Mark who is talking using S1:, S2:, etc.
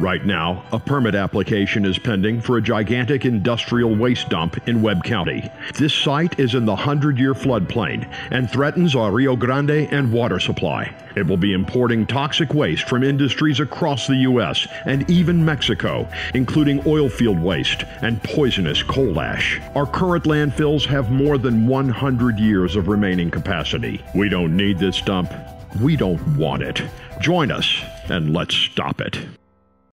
S1: Right now, a permit application is pending for a gigantic industrial waste dump in Webb County. This site is in the 100-year floodplain and threatens our Rio Grande and water supply. It will be importing toxic waste from industries across the U.S. and even Mexico, including oilfield waste and poisonous coal ash. Our current landfills have more than 100 years of remaining capacity. We don't need this dump. We don't want it. Join us and let's stop it.